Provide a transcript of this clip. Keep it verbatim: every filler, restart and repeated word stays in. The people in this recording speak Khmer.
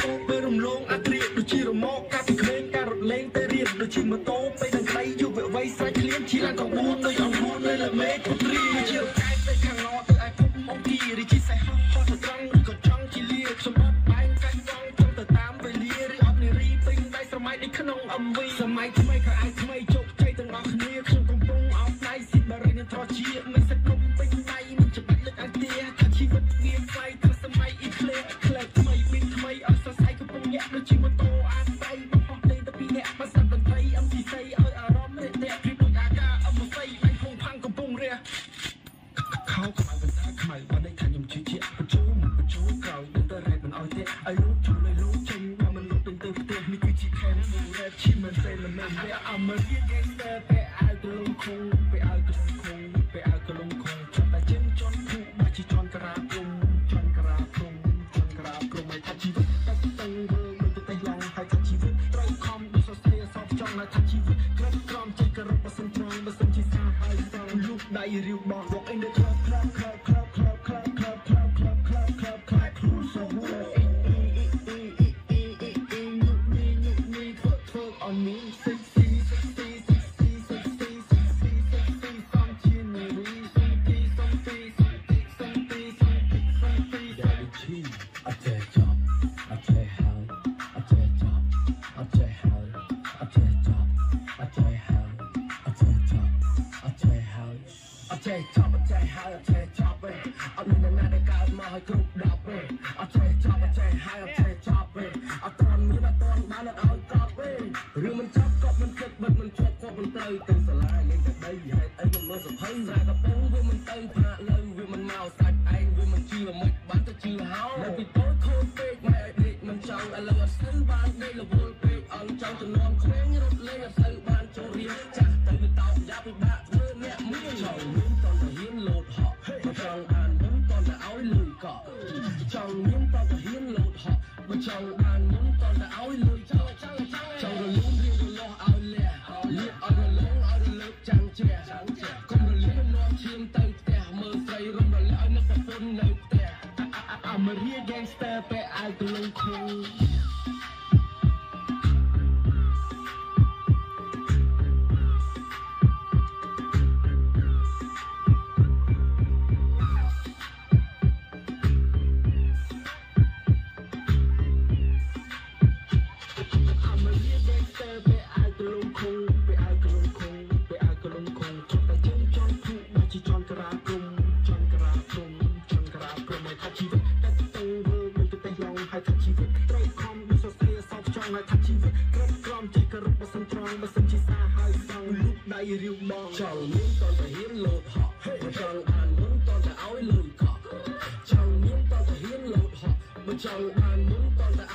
ពេលរំលងអាត្រៀកដូចជារមាស់កាប់ពីក្មេងការរត់លេងតែរៀនដូចជាម៉ូតូពេលដង្ដីយុវវ័យស្រេចឃ្លានជាកបួនដោយអង្គួននៅលើមេឃពុត្រីដូចជារកាយទៅខាងណទៅឯភពមកគីរីជាសេះហោះហោះទៅត្រង់ឬក៏ចង់ជាលាខ្ញុំអត់បែងកាច់ចង់ចង់ទៅតាមវេលាឬអត់នារីពេញដៃសម័យនេះក្នុង em vê សម័យថ្មីក៏អាចថ្មីជោគជ័យទាំងអស់គ្នាខ្ញុំកំពុងអោបដៃស៊ីបារីនឹងត្រជាមិនសឹកគុំពេញដៃនឹងច្បាច់លើកអាទាថាជីវិតវាថ្លៃថាសម័យអ៊ីក្លេក្លែកថ្មីពីថ្មីអត់សរសៃកំពុងញាក់ដូចជាម៉ូតូអាស្ដៃបោះលេងទៅពីអ្នកបាសាតន្ត្រីអឹមទីស័យឲ្យអារម្មណ៍រេតែព្រៀបដូចអាកាអឹមស័យបាញ់ភងផាំងកំពុងរះខោខ្មៅបន្តាខ្មៅបាត់ដៃថាខ្ញុំជឿជាក់បញ្ជូមិនបញ្ជូក្រោយនឹងទៅរ៉េតមិនអោយទេឲ្យលោកជួយឲ្យលោកចេញបើមិនលោកពេញទៅផ្ទះនេះគឺជាខែនមួយរ៉េតឈីមិនទេមិនមែនវាអមរៀងហ្គេងស្ទ័រតែឲ្យទៅលងខងទៅឲ្យទៅលងខងទៅឲ្យទៅលងខងចង់តែជិះជន់ភូបាច់ជាជន់ក្រាគុំជន់ក្រាគុំជន់ក្រាគុំឲ្យថាជីវិតតែទៅមើលទៅតែឡងហើយថាជីវិតត្រូវខំដូចសស្ទាសោកចង់ឲ្យថាជីវិតក្រឹបក្រំចេញករបើសិនត្រង់បើសិនជាសាហើយសងលូកដៃរៀវបងមកអីនៅក្លឹបក្លឹបក្លឹបក្លឹបក្លឹបក្លឹបក្លឹបក្លឹបក្លឹបក្លឹបក្លឹបក្លឹបគ្រូសូវអ៊ីអ៊ីអ៊ីអ៊ីអ៊ីអ៊ីអ៊ីអ៊ីអ៊ីញុកនេះញុកនេះធ្វើធ្វើអនមីសិស៊ីសិស៊ីសិស៊ីសិស៊ីសិស៊ីសិស៊ីសំជានារីសំទីសំទីសំទីសំទីសំទីសំទីដាលីឈីអត់ចេះចប់អត់ចេះហើយអត់ចេះចប់អត់ចេះហើយអត់ចេះចប់អត់ចេះហើយអត់ចេះចប់អត់ចេះហើយអត់ចេះចប់អត់ចេះហើយអត់ចេះចប់ទេអត់មានអ្នកណាដែលកើតមកឲ្យគ្រប់ដប់ទេអត់ចេះចប់អត់ចេះហើយអត់ចេះចប់ទេអត់ទាន់មានអត់ទាន់បានអត់ឲ្យកប់ទេរឿងមិនចប់កប់មិនគិតបិទមិនជាប់គប់មិនត្រូវទៅសាលាលេងតែដីហេតុអីមិនមើលសភៅស្រែកំពុងវាមិនទៅផាកលើវាមិនមកសាច់ឯងវាមិនជឿមិនបានទៅជឿហោនៅពីតូចខូចពេកម៉ែដេកមិនចង់ឥឡូវអត់ស្ូវបានដេកលវលពេកអន់ចង់ចំនួនក្មេងរត់លេងអត់ស្ូវបានចូលរៀនចាស់ទៅវាតោកយ៉ាប់ពិបាកធ្វើអ្នកមានចង់មានតន់តែហ៊ានលោតហក់ចង់បានមុនតន់តែឲ្យលុយកក់ចង់មានតន់តែហ៊ានលោតហក់បើចង់បានមុនតន់តែឲ្យលុយកក់ចង់ចង់រលូនរៀងរលាស់ឲ្យលះលៀបឲ្យរលងឲ្យរលើកចាំងជ្រះកុំរលៀបនាំឈាមទៅផ្ទះមើលស្រីរំរលាក់ឲ្យនឹកប្រពន្ធនៅផ្ទះអមរៀងហ្គេងស្ទ័រពេលឲ្យទៅលងខងរៀវបងចង់មានតតែហ៊ានលោតហក់ចង់បានមុនតតែឲ្យលុយកក់ចង់មានតតែហ៊ានលោតហក់បើចង់បានមុនតតែ